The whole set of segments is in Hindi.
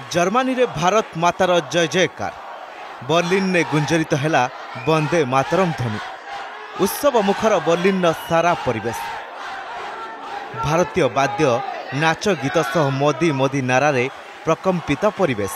जर्मनी रे भारत मातार जय जयकार। बर्लिन ने गुंजरित हैला वंदे मातरम ध्वनि। उत्सव मुखर बर्लिन सारा परिवेश। भारतीय वाद्य नाच गीत सह मोदी मोदी नारारे प्रकंपित परिवेश।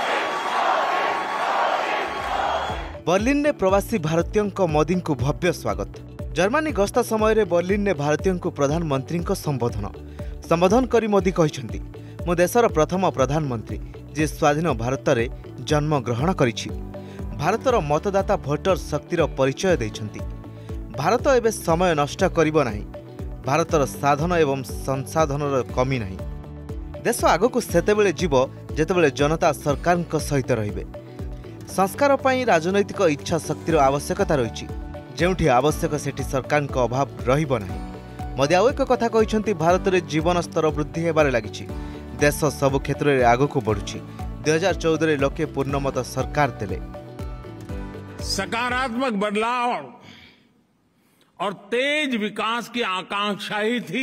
बर्लिन ने प्रवासी भारतीयों मोदी को भव्य स्वागत। जर्मनी गस्त समय बर्लिन ने भारतीयों को प्रधानमंत्री संबोधन करी मोदी कहते मो देशर प्रथम प्रधानमंत्री जे स्वाधीन भारत में जन्म ग्रहण करिछि। भारतर मतदाता भोटर शक्तिर परिचय देइछन्ति। भारत एबे समय नष्ट करिबो नाही। भारतर साधन एवं संसाधनर कमी नाही। देश आगकु सेतेबेले जीवो जेतेबेले जनता सरकार सहित रहिबे। संस्कार पई राजनैतिक इच्छा शक्तिर आवश्यकता रहिछि। जेउठी आवश्यक सेठी सरकार अभाव रहिबो नाही। मोदी आउ एक कथा कहिछन्ति भारत रे जीवन स्तर वृद्धि हेबारे लागिछि। देश सब क्षेत्र में आगकु बढ़ुछि। 2014 लोके पूर्णमत सरकार देले। सकारात्मक बदलाव और तेज विकास की आकांक्षा ही थी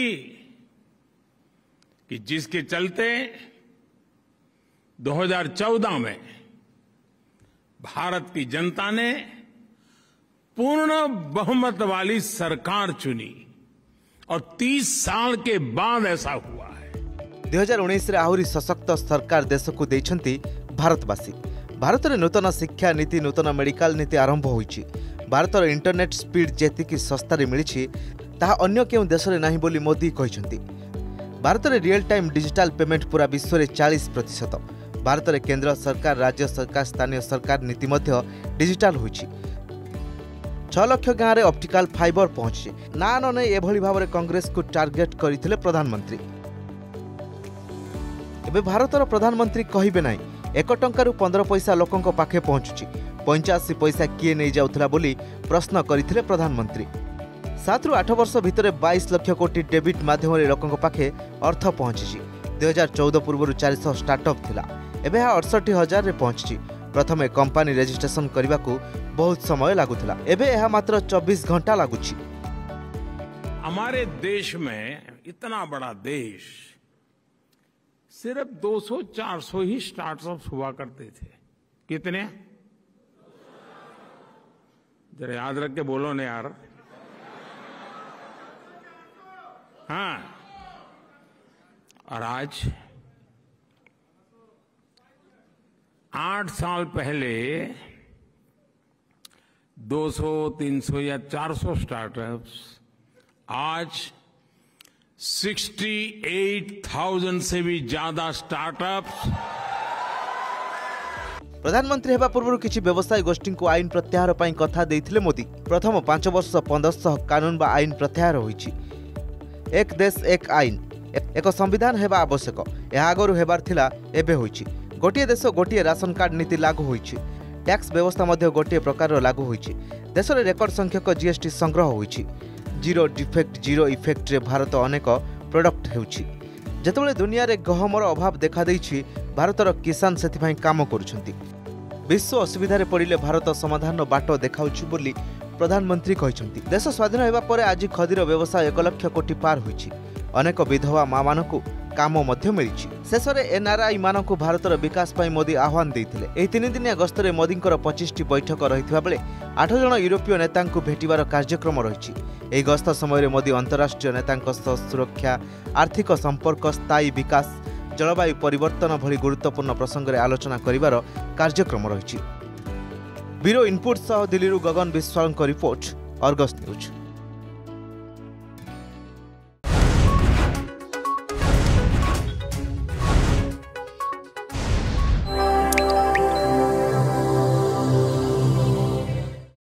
कि जिसके चलते 2014 में भारत की जनता ने पूर्ण बहुमत वाली सरकार चुनी और 30 साल के बाद ऐसा हुआ है। 2019 रे आहुरी सशक्त सरकार देश को देइछन्ति भारतवासी। भारत रे नूतन शिक्षा नीति नूतन मेडिकल नीति आरंभ होईछि। भारतर इंटरनेट स्पीड जेतिकी सस्ता रे मिलिछि ताहा अन्य केउ देश रे नाही बोली मोदी कहिछन्ति। भारत रे रियल टाइम डिजिटल पेमेंट पूरा विश्व रे 40%। भारत रे केंद्र सरकार राज्य सरकार स्थानीय सरकार नीति मध्य डिजिटल होईछि। 6 लाख गाँव रे ऑप्टिकल फाइबर पहुंची ना न एभली भाव रे कांग्रेस को टार्गेट करथिले प्रधानमंत्री। एबे भारतर प्रधानमंत्री कहिबे नाही 1 टंकारु 15 पैसा लोकंक पाखे पहुंचुची। 85 पैसा किए नहीं जाउथला बोली प्रश्न करथिले प्रधानमंत्री। 7 रु 8 वर्ष भितर 22 लाख कोटी डेबिट माध्यम रे लोकंक पाखे अर्थ पहुंची। 2014 पूर्व 400 स्टार्टअप थिला एबे 68,000 रे पहुंची। प्रथमे कंपनी रजिस्ट्रेशन करने को बहुत समय लागुला एबे यह मात्र 24 घंटा लागुची। हमारे देश में इतना बड़ा देश सिर्फ 200-400 ही स्टार्टअप्स हुआ करते थे। कितने? जरा याद रख के बोलो ने यार। हाँ, और आज 8 साल पहले 200, 300 या 400 स्टार्टअप्स आज 68,000 से भी ज्यादा स्टार्टअप्स। प्रधानमंत्री हेबा पूर्व किछि व्यवसाय गोष्ठी को आईन प्रत्याहार पई कथा देइथिले मोदी। प्रथम 5 वर्ष 1500 कानून बा आईन प्रत्याहार होईछि। एक देश एक आईन एक संविधान हेबा आवश्यक। यह आगरु हेबार थिला एबे होईछि। गोटिए देश गोटिए राशन कार्ड नीति लागू होईछि। टैक्स व्यवस्था मध्य गोटिए प्रकार लागू होईछि। देश रे रेकर्ड संख्यक जीएसटी संग्रह होईछि। जीरो डिफेक्ट जीरो इफेक्ट रे भारत अनेक प्रोडक्ट हेउछि। जेतेबेले दुनिया रे गहमर अभाव देखा देइछि भारतर किसान सेथिपाई काम करूछन्ति। विश्व असुविधा रे पड़िले भारत समाधान बाट देखाउछि बोली प्रधानमंत्री कहिसन्ति। देश स्वाधीन हेबा परे आज खदीर व्यवसाय 1 लाख कोटी पार होईछि। अनेक विधवा माँ मानकु काम मध्य मिलिछि। शेष में एनआरआई मानकु भारतर विकास पई मोदी आह्वान देइथिले। एही 3 दिनिया गस्तरे मोदींकर 25टी बैठक रहिथिबा बेले 8 जण यूरोपीय नेतांकु भेटिबार कार्यक्रम रहिछि। एही गस्त समय मोदी अंतर्राष्ट्रीय नेतांक सुरक्षा आर्थिक संपर्क स्थायी विकास जलवायु परिवर्तन भली गुरुत्वपूर्ण प्रसंग में आलोचना करिबार कार्यक्रम रहिछि। ब्यूरो इनपुट सह Delhi Gagan Biswal report, Argus news.